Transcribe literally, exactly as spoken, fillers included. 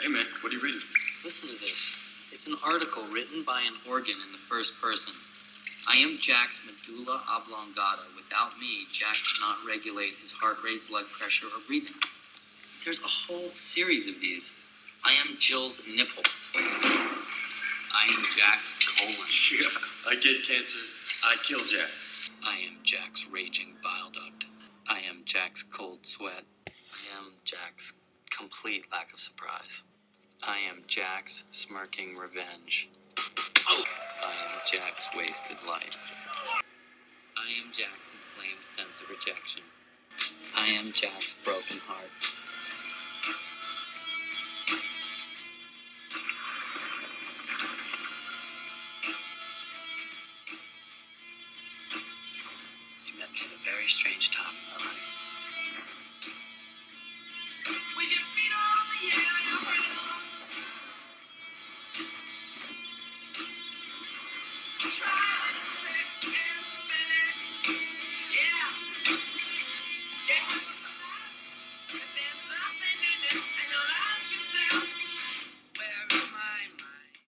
Hey, man, what are you reading? Listen to this. It's an article written by an organ in the first person. I am Jack's medulla oblongata. Without me, Jack cannot regulate his heart rate, blood pressure, or breathing. There's a whole series of these. I am Jill's nipples. I am Jack's colon. Yeah, I get cancer. I kill Jack. I am Jack's raging bile duct. I am Jack's cold sweat. I am Jack's complete lack of surprise. I am Jack's smirking revenge. Oh. I am Jack's wasted life. I am Jack's inflamed sense of rejection. I am Jack's broken heart. You met me at a very strange time in my life. With your feet on the air, you're ready. Try.